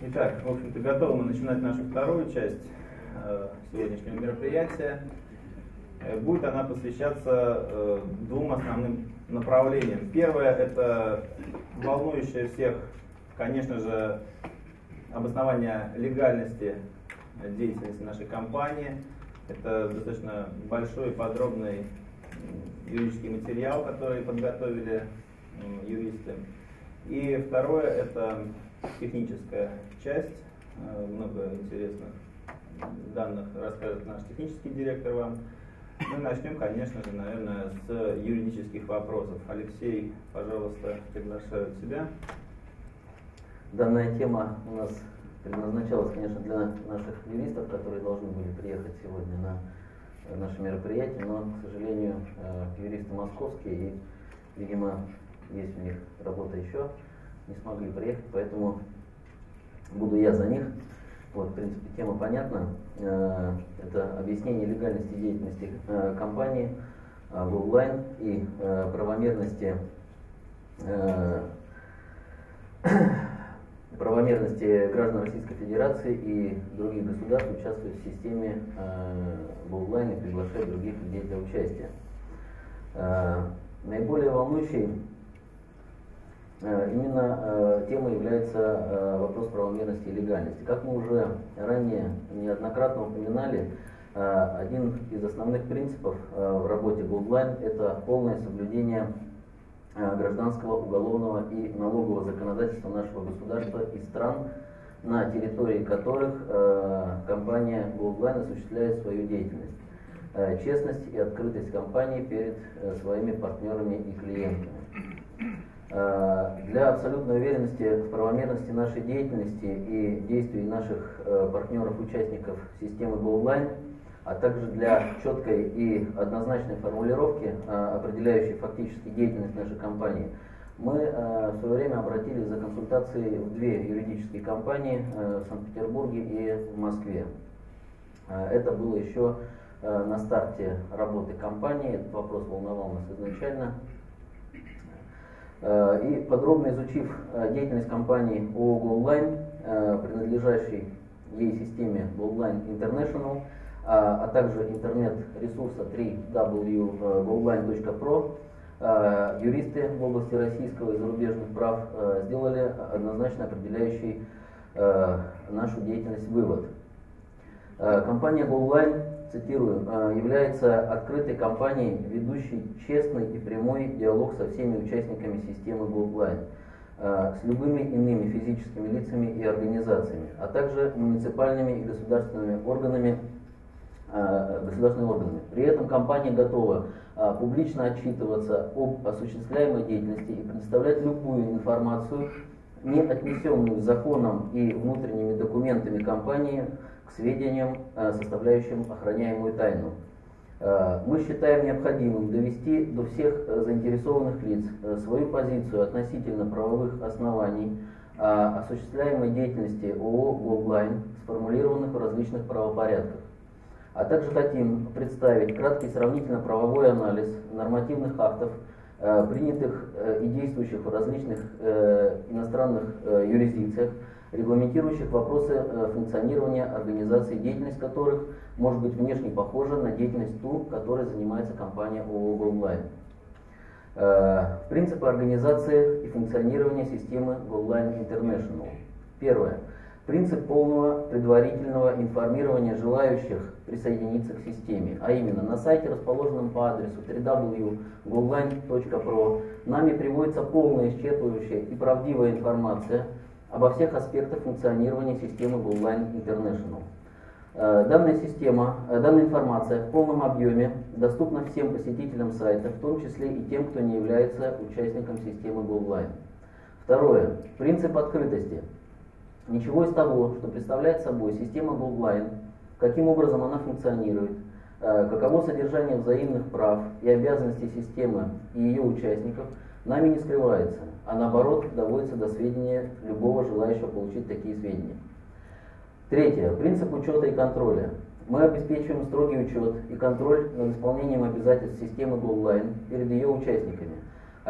Итак, в общем-то, готовы мы начинать нашу вторую часть сегодняшнего мероприятия. Будет она посвящаться двум основным направлениям. Первое – это волнующее всех, конечно же, обоснование легальности деятельности нашей компании. Это достаточно большой и подробный юридический материал, который подготовили юристы. И второе – это техническая часть. Много интересных данных расскажет наш технический директор вам. Мы начнем, конечно же, наверное, с юридических вопросов. Алексей, пожалуйста, приглашаю тебя. Данная тема у нас предназначалась, конечно, для наших юристов, которые должны были приехать сегодня на наше мероприятие, но, к сожалению, юристы московские, и, видимо, есть у них работа еще, не смогли приехать, поэтому буду я за них. Вот, в принципе, тема понятна. Это объяснение легальности деятельности компании GoLine и правомерности граждан Российской Федерации и других государств участвовать в системе GoLine и приглашать других людей для участия. Наиболее волнующей именно темой является вопрос правомерности и легальности. Как мы уже ранее неоднократно упоминали, один из основных принципов в работе GoLine – это полное соблюдение гражданского, уголовного и налогового законодательства нашего государства и стран, на территории которых компания GoLine осуществляет свою деятельность. Честность и открытость компании перед своими партнерами и клиентами. Для абсолютной уверенности в правомерности нашей деятельности и действий наших партнеров-участников системы GoLine, а также для четкой и однозначной формулировки, определяющей фактически деятельность нашей компании, мы в свое время обратились за консультацией в две юридические компании в Санкт-Петербурге и в Москве. Это было еще на старте работы компании, этот вопрос волновал нас изначально. И подробно изучив деятельность компании ООО GoLine, принадлежащей ей системе GoLine International, а также интернет-ресурса www.goline.pro, юристы в области российского и зарубежных прав сделали однозначно определяющий нашу деятельность вывод. Компания GoLine, цитирую, является открытой компанией, ведущей честный и прямой диалог со всеми участниками системы GoLine, с любыми иными физическими лицами и организациями, а также муниципальными и государственными органами. При этом компания готова публично отчитываться об осуществляемой деятельности и предоставлять любую информацию, не отнесенную законом и внутренними документами компании, к сведениям, составляющим охраняемую тайну. Мы считаем необходимым довести до всех заинтересованных лиц свою позицию относительно правовых оснований осуществляемой деятельности ООО GoLine, сформулированных в различных правопорядках. А также хотим представить краткий сравнительно-правовой анализ нормативных актов, принятых и действующих в различных иностранных юрисдикциях, регламентирующих вопросы функционирования организаций, деятельность которых может быть внешне похожа на деятельность ту, которой занимается компания ООО GoLine. Принципы организации и функционирования системы GoLine International. Первое. Принцип полного предварительного информирования желающих присоединиться к системе, а именно на сайте, расположенном по адресу www.goline.pro, нами приводится полная, исчерпывающая и правдивая информация обо всех аспектах функционирования системы GoLine International. Данная информация в полном объеме доступна всем посетителям сайта, в том числе и тем, кто не является участником системы GoLine. Второе. Принцип открытости. Ничего из того, что представляет собой система GoLine, каким образом она функционирует, каково содержание взаимных прав и обязанностей системы и ее участников, нами не скрывается, а наоборот доводится до сведения любого желающего получить такие сведения. Третье. Принцип учета и контроля. Мы обеспечиваем строгий учет и контроль над исполнением обязательств системы GoLine перед ее участниками, а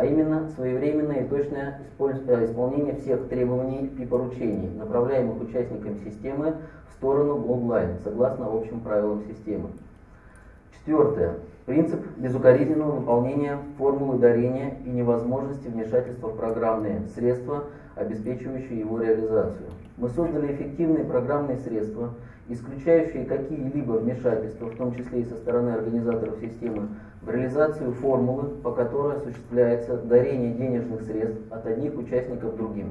а именно своевременное и точное исполнение всех требований и поручений, направляемых участниками системы в сторону Goldline, согласно общим правилам системы. Четвертое. Принцип безукоризненного выполнения формулы дарения и невозможности вмешательства в программные средства, обеспечивающие его реализацию. Мы создали эффективные программные средства, исключающие какие-либо вмешательства, в том числе и со стороны организаторов системы, в реализацию формулы, по которой осуществляется дарение денежных средств от одних участников другим.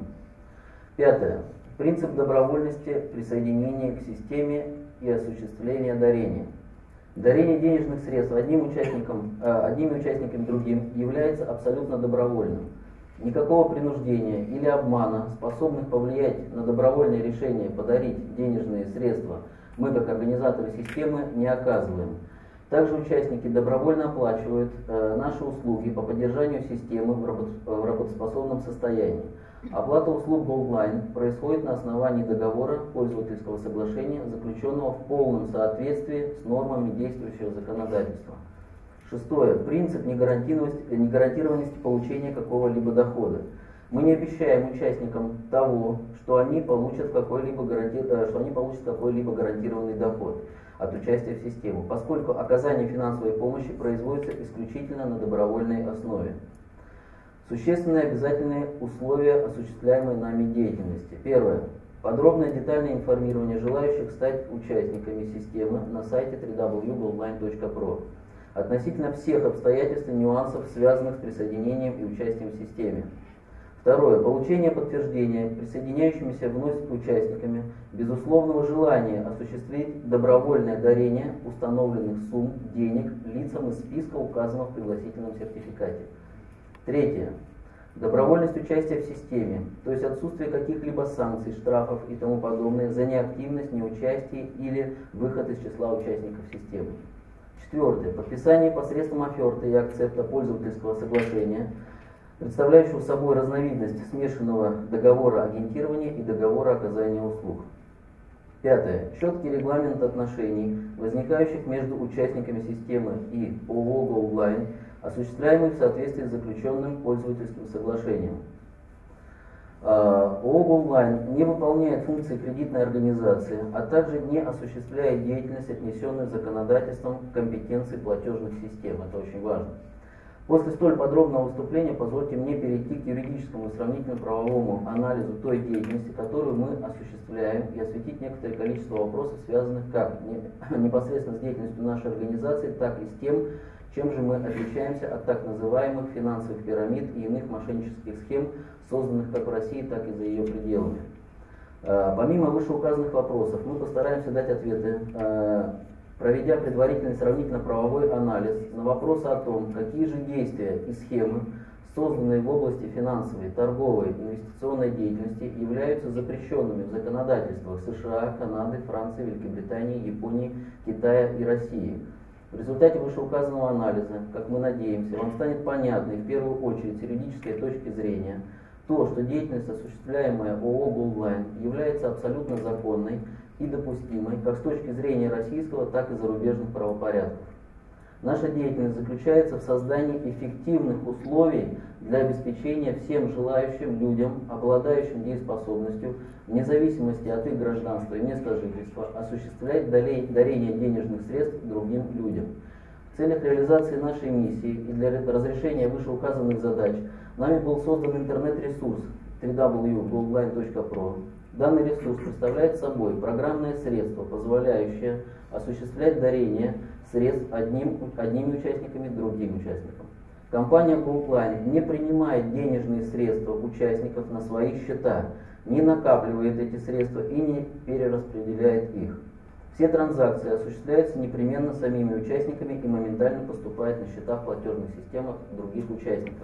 Пятое. Принцип добровольности присоединения к системе и осуществления дарения. Дарение денежных средств одними участниками другим является абсолютно добровольным. Никакого принуждения или обмана, способных повлиять на добровольное решение подарить денежные средства, мы, как организаторы системы, не оказываем. Также участники добровольно оплачивают наши услуги по поддержанию системы в работоспособном состоянии. Оплата услуг Goldline происходит на основании договора пользовательского соглашения, заключенного в полном соответствии с нормами действующего законодательства. Шестое. Принцип негарантированности получения какого-либо дохода. Мы не обещаем участникам того, что они получат какой-либо гарантированный доход от участия в системе, поскольку оказание финансовой помощи производится исключительно на добровольной основе. Существенные обязательные условия осуществляемой нами деятельности. Первое. Подробное детальное информирование желающих стать участниками системы на сайте www.goldline.pro относительно всех обстоятельств и нюансов, связанных с присоединением и участием в системе. Второе. Получение подтверждения присоединяющимися вновь участниками безусловного желания осуществить добровольное дарение установленных сумм денег лицам из списка, указанного в пригласительном сертификате. Третье. Добровольность участия в системе, то есть отсутствие каких-либо санкций, штрафов и тому подобное за неактивность, неучастие или выход из числа участников системы. Четвертое. Подписание посредством оферты и акцепта пользовательского соглашения, представляющего собой разновидность смешанного договора агентирования и договора оказания услуг. Пятое. Четкий регламент отношений, возникающих между участниками системы и ООО Goldline, осуществляемый в соответствии с заключенным пользовательским соглашением. ООО Goldline не выполняет функции кредитной организации, а также не осуществляет деятельность, отнесенную законодательством к компетенции платежных систем. Это очень важно. После столь подробного выступления позвольте мне перейти к юридическому и сравнительно-правовому анализу той деятельности, которую мы осуществляем, и осветить некоторое количество вопросов, связанных как непосредственно с деятельностью нашей организации, так и с тем, чем же мы отличаемся от так называемых финансовых пирамид и иных мошеннических схем, созданных как в России, так и за ее пределами. Помимо вышеуказанных вопросов, мы постараемся дать ответы, проведя предварительный сравнительно-правовой анализ на вопросы о том, какие же действия и схемы, созданные в области финансовой, торговой, инвестиционной деятельности, являются запрещенными в законодательствах США, Канады, Франции, Великобритании, Японии, Китая и России. В результате вышеуказанного анализа, как мы надеемся, вам станет понятной в первую очередь с юридической точки зрения то, что деятельность, осуществляемая ООО Goldline, является абсолютно законной и допустимой как с точки зрения российского, так и зарубежных правопорядков. Наша деятельность заключается в создании эффективных условий для обеспечения всем желающим людям, обладающим дееспособностью, вне зависимости от их гражданства и места жительства, осуществлять дарение денежных средств другим людям. В целях реализации нашей миссии и для разрешения вышеуказанных задач нами был создан интернет-ресурс www.goldline.pro. Данный ресурс представляет собой программное средство, позволяющее осуществлять дарение средств одними участниками другим участникам. Компания Goldline не принимает денежные средства участников на свои счета, не накапливает эти средства и не перераспределяет их. Все транзакции осуществляются непременно самими участниками и моментально поступают на счета в платежных системах других участников.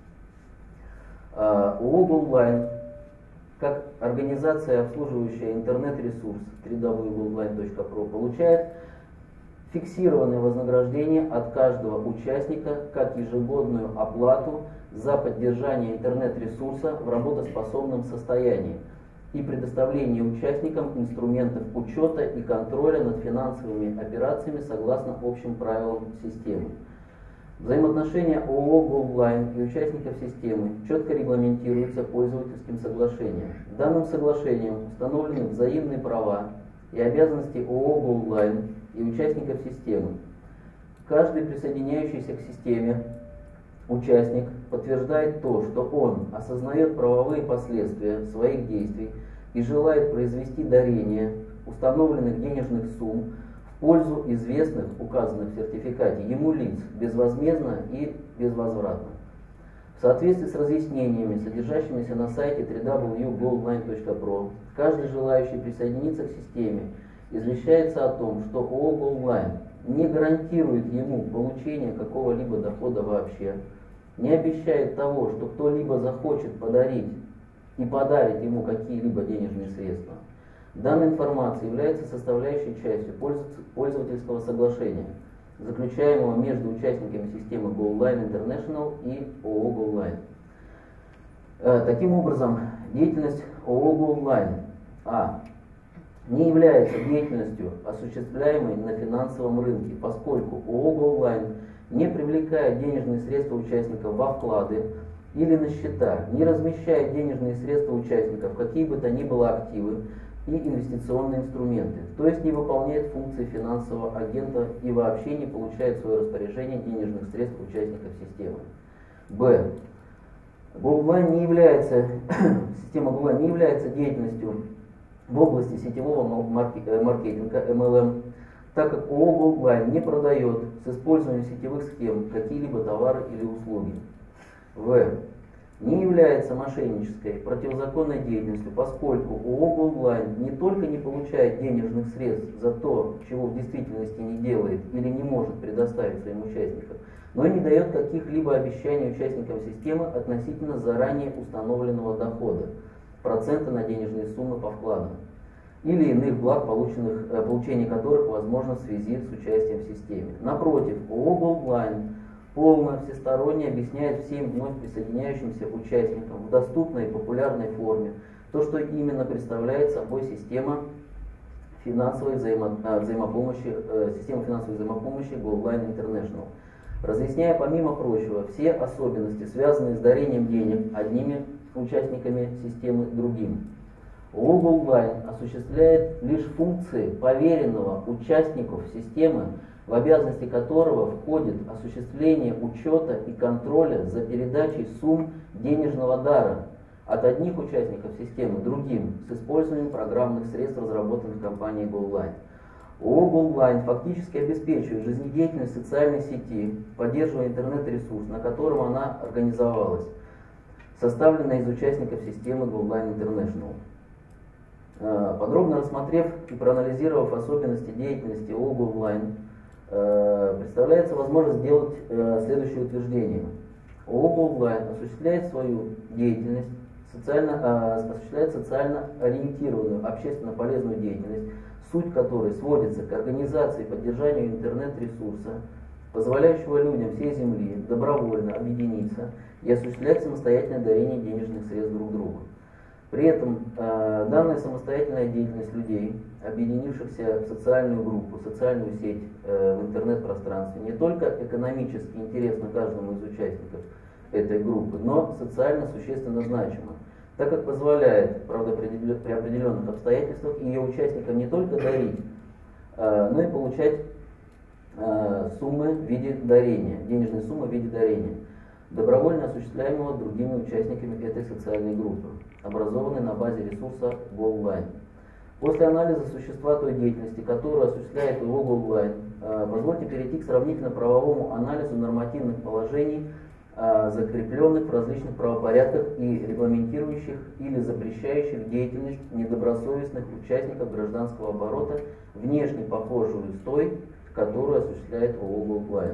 ООО Goldline, как организация, обслуживающая интернет-ресурс www.goldline.pro, получает фиксированное вознаграждение от каждого участника как ежегодную оплату за поддержание интернет-ресурса в работоспособном состоянии и предоставление участникам инструментов учета и контроля над финансовыми операциями согласно общим правилам системы. Взаимоотношения ООО «Голдлайн» и участников системы четко регламентируются пользовательским соглашением. Данным соглашением установлены взаимные права и обязанности ООО «Голдлайн» и участников системы. Каждый присоединяющийся к системе участник подтверждает то, что он осознает правовые последствия своих действий и желает произвести дарение установленных денежных сумм в пользу известных, указанных в сертификате, ему лиц безвозмездно и безвозвратно. В соответствии с разъяснениями, содержащимися на сайте www.goldline.pro, каждый желающий присоединиться к системе извещается о том, что ООО «Голдлайн» не гарантирует ему получение какого-либо дохода вообще, не обещает того, что кто-либо захочет подарить и подарит ему какие-либо денежные средства. Данная информация является составляющей частью пользовательского соглашения, заключаемого между участниками системы Goldline International и ООО «Голдлайн». Таким образом, деятельность ООО «Голдлайн» не является деятельностью, осуществляемой на финансовом рынке, поскольку ООО «Голдлайн» не привлекает денежные средства участников во вклады или на счета, не размещает денежные средства участников в какие бы то ни было активы и инвестиционные инструменты, то есть не выполняет функции финансового агента и вообще не получает в свое распоряжение денежных средств участников системы. Б. Система Goldline не является деятельностью в области сетевого маркетинга MLM, так как ООО «Голдлайн» не продает с использованием сетевых схем какие-либо товары или услуги. В. Не является мошеннической, противозаконной деятельностью, поскольку ООО «Голдлайн» не только не получает денежных средств за то, чего в действительности не делает или не может предоставить своим участникам, но и не дает каких-либо обещаний участникам системы относительно заранее установленного дохода, процента на денежные суммы по вкладам или иных благ, получение которых возможно в связи с участием в системе. Напротив, ООО «Голдлайн» полно, всесторонне объясняет всем вновь присоединяющимся участникам в доступной и популярной форме то, что именно представляет собой система финансовой взаимопомощи Goldline International, разъясняя помимо прочего все особенности, связанные с дарением денег одними участниками системы другим. ООО «Голдлайн» осуществляет лишь функции поверенного участников системы, в обязанности которого входит осуществление учета и контроля за передачей сумм денежного дара от одних участников системы другим с использованием программных средств, разработанных компанией Goldline. ООО «Голдлайн» фактически обеспечивает жизнедеятельность социальной сети, поддерживая интернет-ресурс, на котором она организовалась, составленная из участников системы Goldline International. Подробно рассмотрев и проанализировав особенности деятельности ООО «Голдлайн», представляется возможность сделать следующее утверждение. ООО «Голдлайн» осуществляет свою деятельность, осуществляет социально ориентированную, общественно полезную деятельность, суть которой сводится к организации и поддержанию интернет-ресурса, позволяющего людям всей Земли добровольно объединиться и осуществлять самостоятельное дарение денежных средств друг другу. При этом данная самостоятельная деятельность людей, объединившихся в социальную группу, социальную сеть в интернет-пространстве, не только экономически интересна каждому из участников этой группы, но социально существенно значима, так как позволяет, правда, при определенных обстоятельствах ее участникам не только дарить, но и получать суммы в виде дарения, денежные суммы в виде дарения, добровольно осуществляемого другими участниками этой социальной группы, образованной на базе ресурса Goldline. После анализа существа той деятельности, которую осуществляет ООО «Голдлайн», позвольте перейти к сравнительно-правовому анализу нормативных положений, закрепленных в различных правопорядках и регламентирующих или запрещающих деятельность недобросовестных участников гражданского оборота, внешне похожую с той, которую осуществляет ООО «Голдлайн».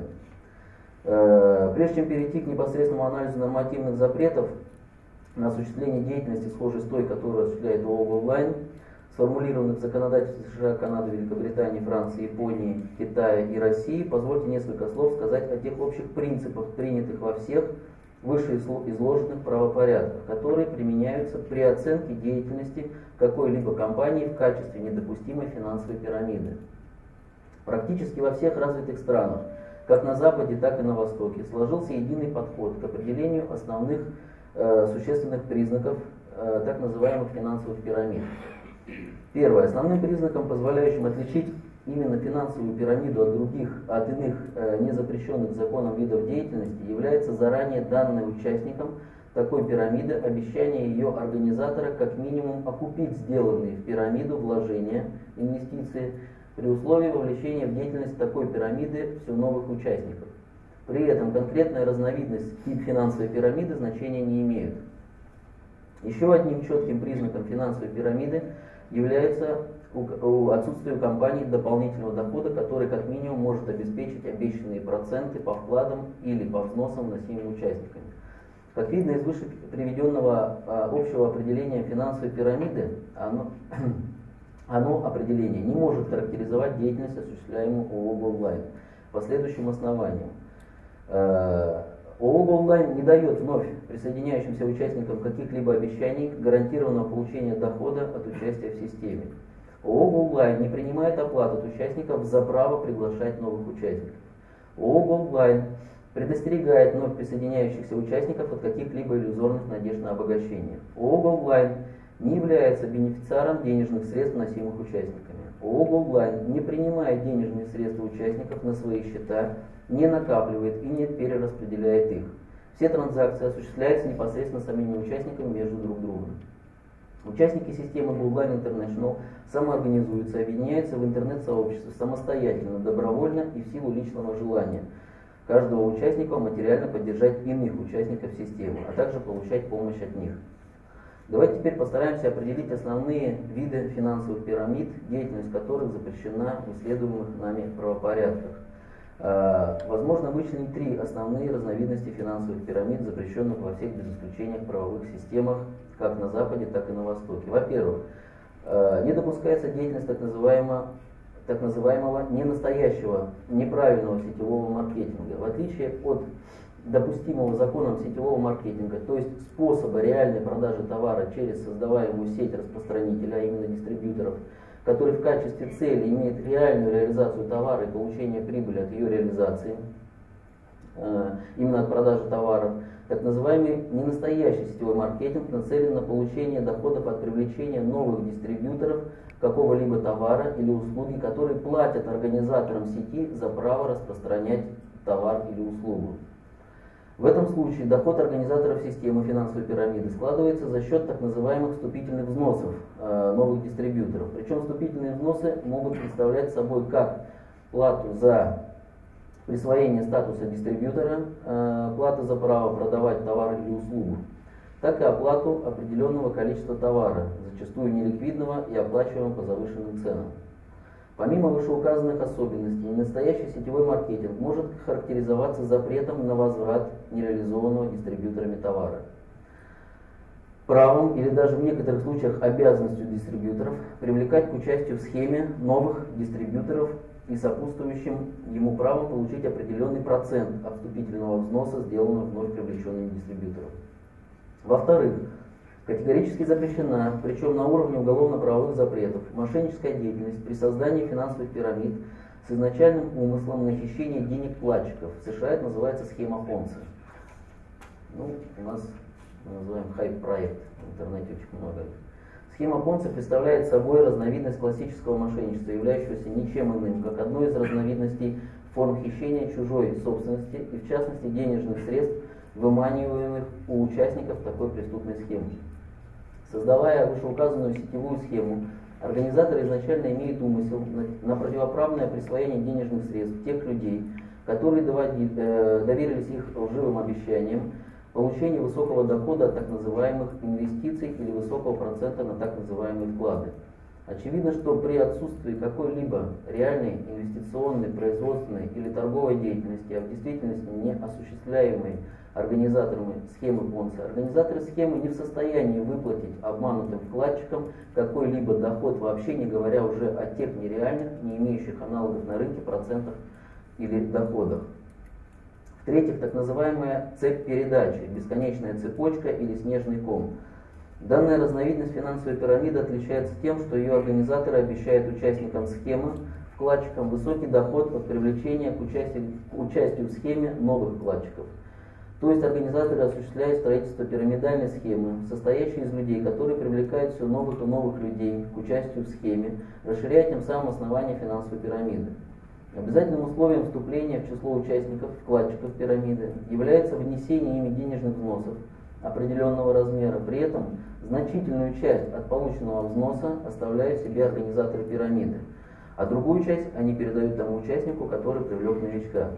Прежде чем перейти к непосредственному анализу нормативных запретов на осуществление деятельности, схожей с той, которую осуществляет ООО «Голдлайн», сформулированных в законодательстве США, Канады, Великобритании, Франции, Японии, Китая и России, позвольте несколько слов сказать о тех общих принципах, принятых во всех вышеизложенных правопорядках, которые применяются при оценке деятельности какой-либо компании в качестве недопустимой финансовой пирамиды. Практически во всех развитых странах как на Западе, так и на Востоке, сложился единый подход к определению основных существенных признаков так называемых финансовых пирамид. Первое. Основным признаком, позволяющим отличить именно финансовую пирамиду от иных незапрещенных законом видов деятельности, является заранее данное участникам такой пирамиды обещание ее организатора как минимум окупить сделанные в пирамиду вложения, инвестиции, при условии вовлечения в деятельность такой пирамиды все новых участников. При этом конкретная разновидность тип финансовой пирамиды значения не имеет. Еще одним четким признаком финансовой пирамиды является отсутствие у компании дополнительного дохода, который как минимум может обеспечить обещанные проценты по вкладам или по взносам, вносимым участниками. Как видно из выше приведенного общего определения финансовой пирамиды, оно определение не может характеризовать деятельность, осуществляемую ООО «Голдлайн» по следующим основаниям. ООО «Голдлайн» не дает вновь присоединяющимся участникам каких-либо обещаний гарантированного получения дохода от участия в системе. ООО «Голдлайн» не принимает оплату от участников за право приглашать новых участников. ООО «Голдлайн» предостерегает вновь присоединяющихся участников от каких-либо иллюзорных надежд на обогащение. ООО «Голдлайн» не является бенефициаром денежных средств, вносимых участниками. ООО «Голдлайн» не принимает денежные средства участников на свои счета, не накапливает и не перераспределяет их. Все транзакции осуществляются непосредственно самими участниками между друг другом. Участники системы Голдлайн International самоорганизуются, объединяются в интернет-сообществе самостоятельно, добровольно и в силу личного желания каждого участника материально поддержать иных участников системы, а также получать помощь от них. Давайте теперь постараемся определить основные виды финансовых пирамид, деятельность которых запрещена в исследуемых нами правопорядках. Возможно вычленить три основные разновидности финансовых пирамид, запрещенных во всех без исключения правовых системах, как на Западе, так и на Востоке. Во-первых, не допускается деятельность так называемого ненастоящего, неправильного сетевого маркетинга. В отличие от допустимого законом сетевого маркетинга, то есть способа реальной продажи товара через создаваемую сеть распространителя, а именно дистрибьюторов, который в качестве цели имеет реальную реализацию товара и получение прибыли от ее реализации, именно от продажи товаров, так называемый ненастоящий сетевой маркетинг нацелен на получение доходов от привлечения новых дистрибьюторов какого-либо товара или услуги, которые платят организаторам сети за право распространять товар или услугу. В этом случае доход организаторов системы финансовой пирамиды складывается за счет так называемых вступительных взносов новых дистрибьюторов. Причем вступительные взносы могут представлять собой как плату за присвоение статуса дистрибьютора, плату за право продавать товар или услугу, так и оплату определенного количества товара, зачастую неликвидного и оплачиваемого по завышенным ценам. Помимо вышеуказанных особенностей, настоящий сетевой маркетинг может характеризоваться запретом на возврат нереализованного дистрибьюторами товара, правом или даже в некоторых случаях обязанностью дистрибьюторов привлекать к участию в схеме новых дистрибьюторов и сопутствующим ему правом получить определенный процент от вступительного взноса, сделанного вновь привлеченным дистрибьютором. Во-вторых, категорически запрещена, причем на уровне уголовно-правовых запретов, мошенническая деятельность при создании финансовых пирамид с изначальным умыслом на хищение денег вкладчиков. В США это называется схема Понци. У нас мы называем хайп-проект, в интернете очень много. Схема Понци представляет собой разновидность классического мошенничества, являющегося ничем иным, как одной из разновидностей форм хищения чужой собственности и, в частности, денежных средств, выманиваемых у участников такой преступной схемы. Создавая вышеуказанную сетевую схему, организаторы изначально имеют умысел на противоправное присвоение денежных средств тех людей, которые доверились их лживым обещаниям, получение высокого дохода от так называемых инвестиций или высокого процента на так называемые вклады. Очевидно, что при отсутствии какой-либо реальной инвестиционной, производственной или торговой деятельности, а в действительности не осуществляемой организаторами схемы Понци, организаторы схемы не в состоянии выплатить обманутым вкладчикам какой-либо доход, вообще не говоря уже о тех нереальных, не имеющих аналогов на рынке процентах или доходах. В-третьих, так называемая цепь передачи, бесконечная цепочка или снежный ком. Данная разновидность финансовой пирамиды отличается тем, что ее организаторы обещают участникам схемы вкладчикам, высокий доход от привлечения к участию в схеме новых вкладчиков. То есть организаторы осуществляют строительство пирамидальной схемы, состоящей из людей, которые привлекают все новых и новых людей к участию в схеме, расширяя тем самым основание финансовой пирамиды. Обязательным условием вступления в число участников, вкладчиков пирамиды, является внесение ими денежных взносов определенного размера. При этом значительную часть от полученного взноса оставляют себе организаторы пирамиды, а другую часть они передают тому участнику, который привлек новичка.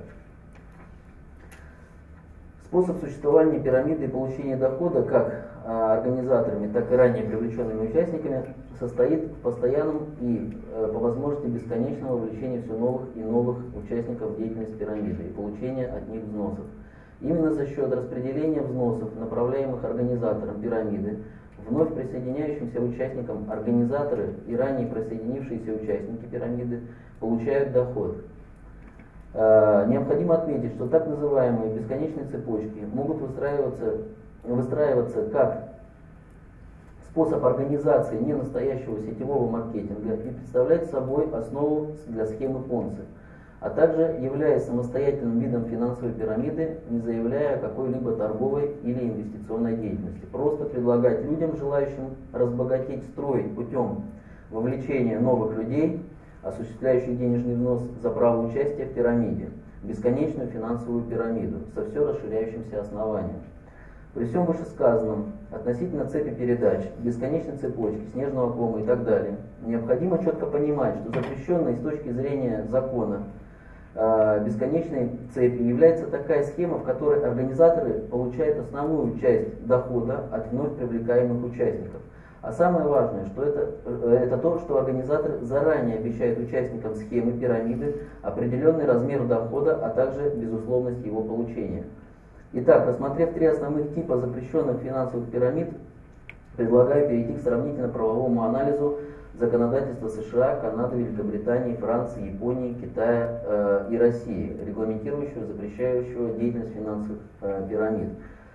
Способ существования пирамиды и получения дохода как организаторами, так и ранее привлеченными участниками состоит в постоянном и по возможности бесконечном вовлечении все новых и новых участников в деятельность пирамиды и получения от них взносов. Именно за счет распределения взносов, направляемых организатором пирамиды, вновь присоединяющимся участникам организаторы и ранее присоединившиеся участники пирамиды получают доход. Необходимо отметить, что так называемые бесконечные цепочки могут выстраиваться как способ организации ненастоящего сетевого маркетинга и представлять собой основу для схемы Понци, а также являясь самостоятельным видом финансовой пирамиды, не заявляя о какой-либо торговой или инвестиционной деятельности. Просто предлагать людям, желающим разбогатеть, строить путем вовлечения новых людей, осуществляющих денежный взнос за право участия в пирамиде, бесконечную финансовую пирамиду со все расширяющимся основанием. При всем вышесказанном относительно цепи передач, бесконечной цепочки, снежного кома и так далее, необходимо четко понимать, что запрещенной с точки зрения закона бесконечной цепи является такая схема, в которой организаторы получают основную часть дохода от вновь привлекаемых участников. А самое важное, что это то, что организатор заранее обещает участникам схемы пирамиды определенный размер дохода, а также безусловность его получения. Итак, рассмотрев три основных типа запрещенных финансовых пирамид, предлагаю перейти к сравнительно-правовому анализу законодательства США, Канады, Великобритании, Франции, Японии, Китая и России, регламентирующего, запрещающего деятельность финансовых пирамид.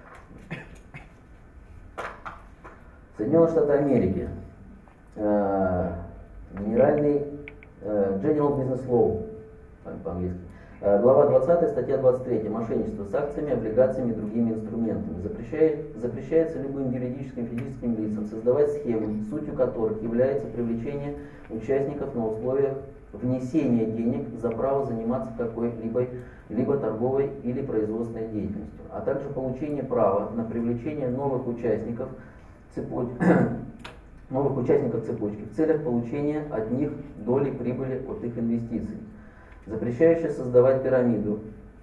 Соединенные Штаты Америки, Генеральный General Business Law, по-английски, глава 20, статья 23, мошенничество с акциями, облигациями и другими инструментами. Запрещается любым юридическим и физическим лицам создавать схемы, сутью которых является привлечение участников на условиях внесения денег за право заниматься какой-либо торговой или производственной деятельностью, а также получение права на привлечение новых участников цепочки в целях получения от них доли прибыли от их инвестиций. Запрещается создавать пирамиду,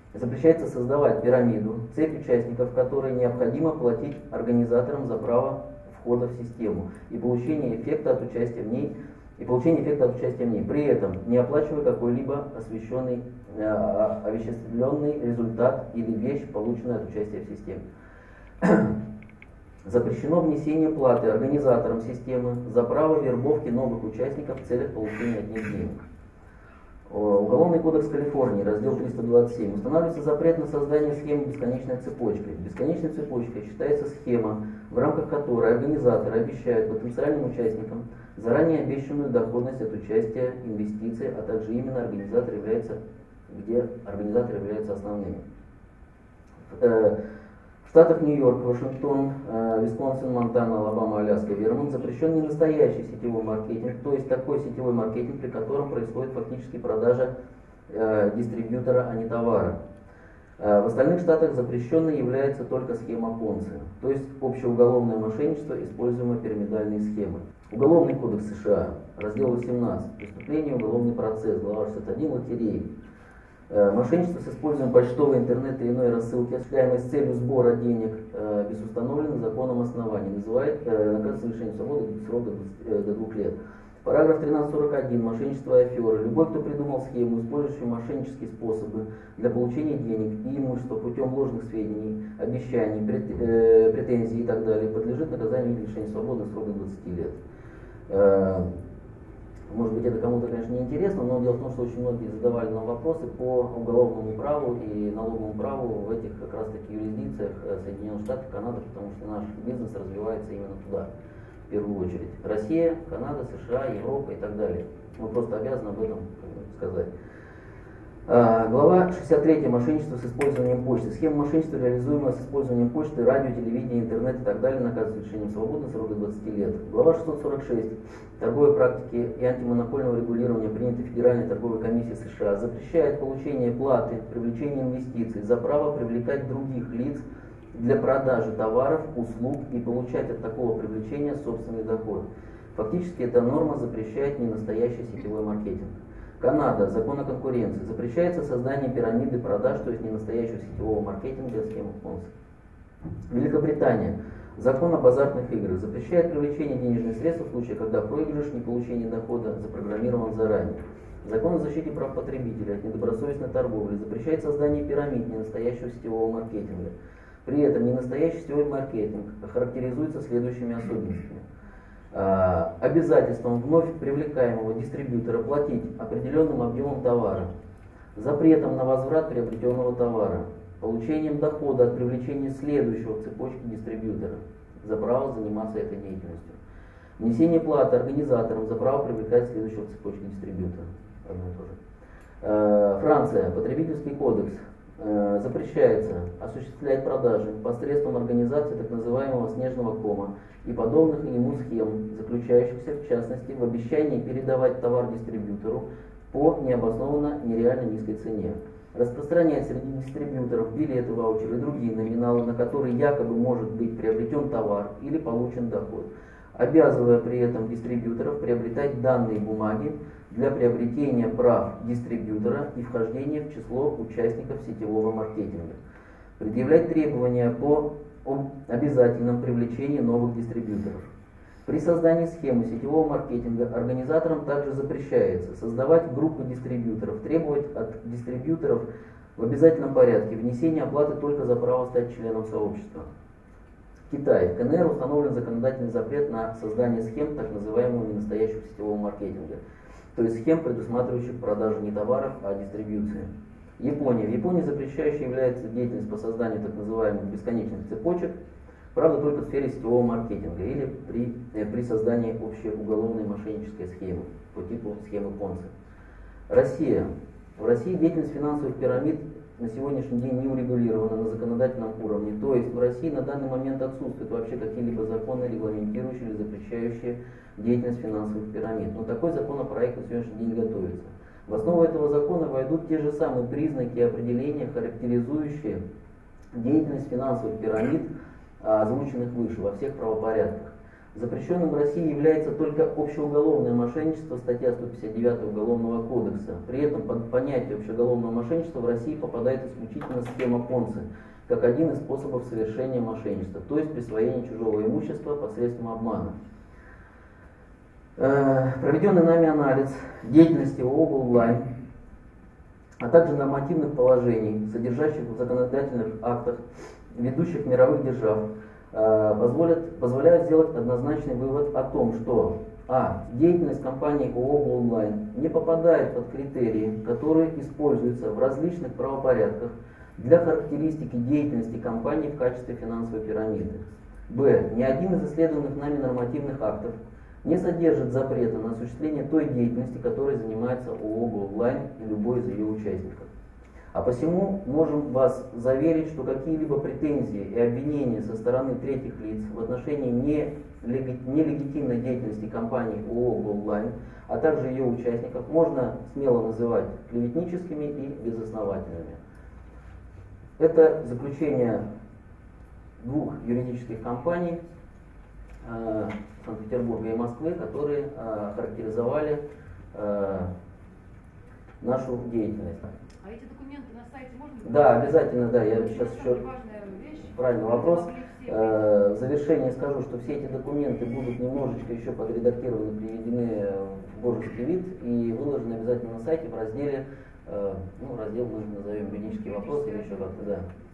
цепь участников, которой необходимо платить организаторам за право входа в систему и получение эффекта от участия в ней, при этом не оплачивая какой-либо овеществленный результат или вещь, полученную от участия в системе. Запрещено внесение платы организаторам системы за право вербовки новых участников в целях получения от них денег. Уголовный кодекс Калифорнии, раздел 327, устанавливается запрет на создание схемы бесконечной цепочкой. Бесконечной цепочкой считается схема, в рамках которой организаторы обещают потенциальным участникам заранее обещанную доходность от участия, инвестиций, а также именно где организаторы являются основными. В штатах Нью-Йорк, Вашингтон, Висконсин, Монтана, Алабама, Аляска и Вермонт запрещен не настоящий сетевой маркетинг, то есть такой сетевой маркетинг, при котором происходит фактически продажа дистрибьютора, а не товара. В остальных штатах запрещенной является только схема Понци, то есть общеуголовное мошенничество, используемое пирамидальные схемы. Уголовный кодекс США, раздел 18, преступление, уголовный процесс, глава 61, лотереи. Мошенничество с использованием почтовой, интернета и иной рассылки, осуществляемой с целью сбора денег без установленных законом оснований, называет наказ лишения свободы срока до 2 лет. Параграф 1341. Мошенничество и аферы. Любой, кто придумал схему, использующую мошеннические способы для получения денег и имущества путем ложных сведений, обещаний, претензий и так далее, подлежит наказанию лишения свободы срока 20 лет. Может быть, это кому-то, конечно, не интересно, но дело в том, что очень многие задавали нам вопросы по уголовному праву и налоговому праву в этих как раз таки юрисдикциях Соединенных Штатов, Канады, потому что наш бизнес развивается именно туда. в первую очередь. Россия, Канада, США, Европа и так далее. Мы просто обязаны об этом сказать. Глава 63. Мошенничество с использованием почты. Схема мошенничества, реализуемая с использованием почты, радио, телевидения, интернет и так далее, наказывается лишением свободы на срок до 20 лет. Глава 646. Торговой практики и антимонопольного регулирования, принятой Федеральной торговой комиссией США, запрещает получение платы, привлечение инвестиций за право привлекать других лиц для продажи товаров, услуг и получать от такого привлечения собственный доход. Фактически эта норма запрещает ненастоящий сетевой маркетинг. Канада. Закон о конкуренции. Запрещается создание пирамиды продаж, то есть ненастоящего сетевого маркетинга, схемы Понци. Великобритания. Закон об азартных играх. Запрещает привлечение денежных средств в случае, когда проигрыш, не получение дохода, запрограммирован заранее. Закон о защите прав потребителей от недобросовестной торговли. Запрещает создание пирамид ненастоящего сетевого маркетинга. При этом ненастоящий сетевой маркетинг характеризуется следующими особенностями. Обязательством вновь привлекаемого дистрибьютора платить определенным объемом товара, запретом на возврат приобретенного товара, получением дохода от привлечения следующего в цепочке дистрибьютора за право заниматься этой деятельностью, внесение платы организаторам за право привлекать следующего в цепочке дистрибьютора. Одно и то же. Франция. Потребительский кодекс. Запрещается осуществлять продажи посредством организации так называемого снежного кома и подобных ему схем, заключающихся в частности в обещании передавать товар дистрибьютору по необоснованно нереально низкой цене, распространять среди дистрибьюторов билеты, ваучеры и другие номиналы, на которые якобы может быть приобретен товар или получен доход, обязывая при этом дистрибьюторов приобретать данные бумаги для приобретения прав дистрибьютора и вхождения в число участников сетевого маркетинга, предъявлять требования по обязательном привлечении новых дистрибьюторов. При создании схемы сетевого маркетинга организаторам также запрещается создавать группы дистрибьюторов, требовать от дистрибьюторов в обязательном порядке внесения оплаты только за право стать членом сообщества. Китай. В КНР установлен законодательный запрет на создание схем так называемого ненастоящего сетевого маркетинга, то есть схем, предусматривающих продажу не товаров, а дистрибьюции. Япония. В Японии запрещающей является деятельность по созданию так называемых бесконечных цепочек, правда только в сфере сетевого маркетинга или при создании общей уголовной мошеннической схемы по типу схемы Понци. Россия. В России деятельность финансовых пирамид на сегодняшний день не урегулирована на законодательном уровне, то есть в России на данный момент отсутствуют вообще какие-либо законы, регламентирующие или запрещающие деятельность финансовых пирамид. Но такой законопроект на сегодняшний день готовится. В основу этого закона войдут те же самые признаки и определения, характеризующие деятельность финансовых пирамид, озвученных выше, во всех правопорядках. Запрещенным в России является только общеуголовное мошенничество, статья 159 Уголовного кодекса. При этом под понятие общеуголовного мошенничества в России попадает исключительно схема Понци, как один из способов совершения мошенничества, то есть присвоения чужого имущества посредством обмана. Проведенный нами анализ деятельности ООО «Голдлайн», а также нормативных положений, содержащих в законодательных актах ведущих мировых держав, позволяют сделать однозначный вывод о том, что деятельность компании ООО «Голдлайн» не попадает под критерии, которые используются в различных правопорядках для характеристики деятельности компании в качестве финансовой пирамиды. Ни один из исследованных нами нормативных актов не содержит запрета на осуществление той деятельности, которой занимается ООО «Голдлайн» и любой из ее участников. А посему можем вас заверить, что какие-либо претензии и обвинения со стороны третьих лиц в отношении нелегитимной деятельности компании ООО «Голдлайн», а также ее участников, можно смело называть клеветническими и безосновательными. Это заключение двух юридических компаний Санкт-Петербурга и Москвы, которые характеризовали нашу деятельность. А эти документы на сайте можно? Да, обязательно, да. Я сейчас еще вещь. Правильный вопрос. В завершение скажу, что все эти документы будут немножечко еще подредактированы, приведены в божеский вид и выложены обязательно на сайте в разделе, раздел мы назовем юридические вопросы или еще как-то, да.